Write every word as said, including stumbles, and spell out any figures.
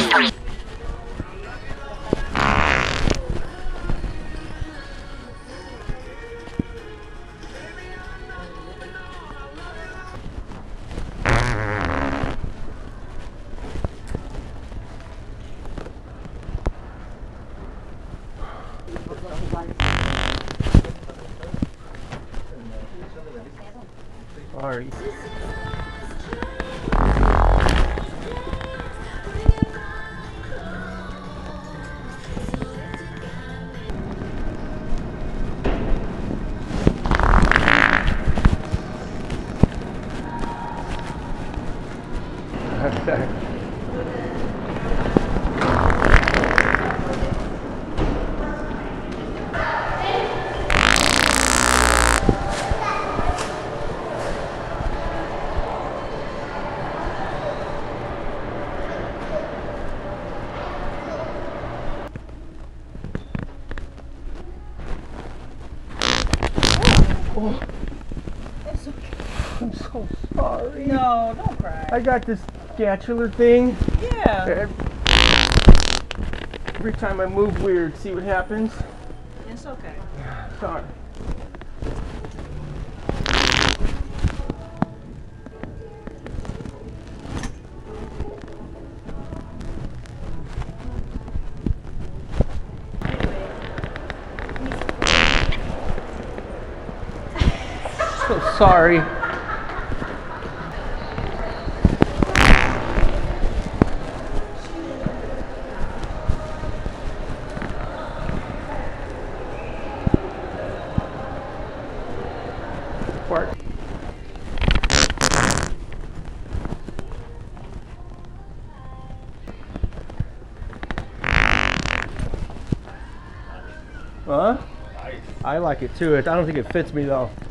Sorry. Oh, It's okay. I'm so sorry. No, don't cry. I got this scapular thing. Yeah. Every time I move weird, see what happens? It's okay. Sorry. So sorry. Bark. Huh? I like it too. I don't think it fits me though.